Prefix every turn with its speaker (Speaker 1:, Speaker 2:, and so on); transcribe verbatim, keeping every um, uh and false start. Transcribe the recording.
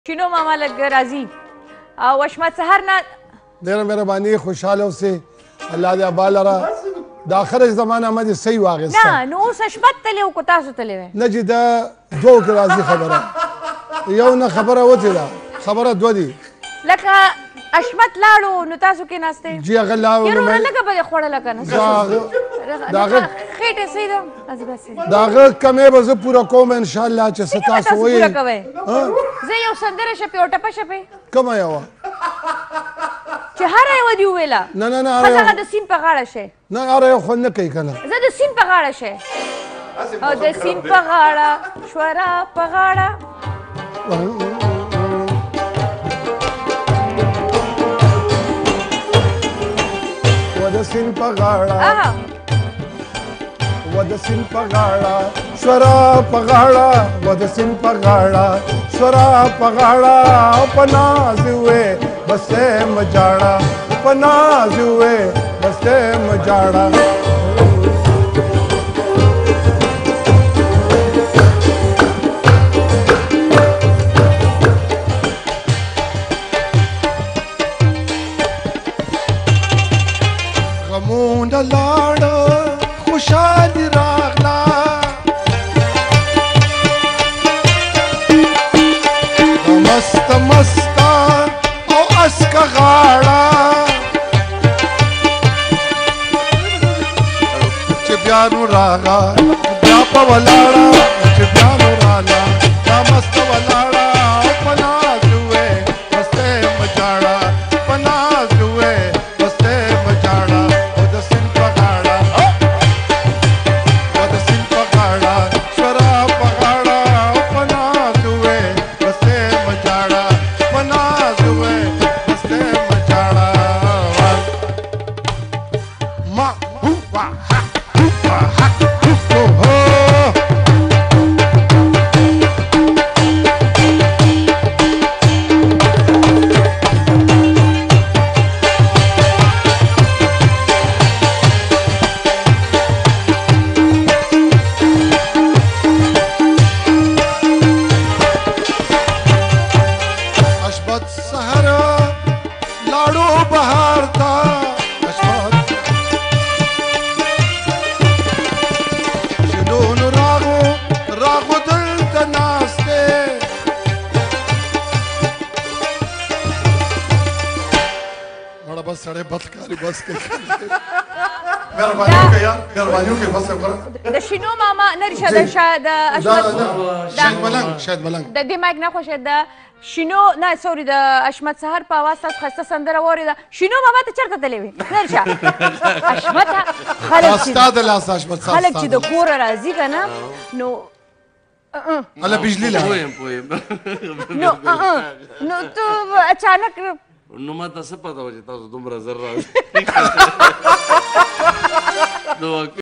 Speaker 1: شنو ماما لګ راځي او اشمت سحر نه
Speaker 2: ډېره مهرباني خوشحاله اوسې الله دې ابال را د آخر زمانه مې صحیح واغسته
Speaker 1: نه نو اوس اشمت تللی او کو تاسو تللی وی
Speaker 2: نه چې دا دوه کې راځي خبره یو نه خبره وته دا خبره دوه دي
Speaker 1: لکه اشمت لاړو نو تاسو کې ناشته
Speaker 2: جی هغه لاړو
Speaker 1: یره لکه به خوړه لکه نه
Speaker 2: داغه
Speaker 1: خېټه سیده از بس
Speaker 2: داغه کمه به زه پورا کوم ان شاء الله چې ستا سوې
Speaker 1: پورا کوي زه یو سندره شپه او ټپه شپه
Speaker 2: کومه یو
Speaker 1: چې هر یو دی ویلا
Speaker 2: نه نه نه
Speaker 1: هغه د سیم په غاړه شه
Speaker 2: نه هر یو خو نه کوي کنه
Speaker 1: زه د سیم په غاړه شه او د سیم په غاړه شورا په غاړه
Speaker 2: د سین په غاړه و د سین په غاړه شورا په غاړه و د سین په غاړه شورا په غاړه په ناز وې بسې مجاړه په ناز وې بسې مجاړه غمونه لاړه خوشالي راغله مست مستا او اسکه غاړه چې بیا نو راغله بیا په ولاړه چې بیا نو راغله دا مست ولاړه او په ناز وې مستې مجاړه په ناز وې مستې مجاړه سړی بدکاري بس کوي مهرباني وکړه یار مهرباني وکړه بس وکړه
Speaker 1: د شنو ماما نرشه د شاید اشمت
Speaker 2: شاید ملنګ شاید ملنګ
Speaker 1: د دې مایک نه خوښه د شنو نه سوري د اشمت سحر په आवाज تاسو خسته سندره وری دا شنو ماما ته چرته تللی وي نرشه اشمت خلک
Speaker 2: استاد لاس اشمت صاحب
Speaker 1: خلک چې د کور راځي کنه نو
Speaker 2: الله بجلی لا
Speaker 3: پویم پویم
Speaker 1: نو نو ته اچانک
Speaker 3: نو ما ته څه پته وه چې تاسو دومره زر راځئ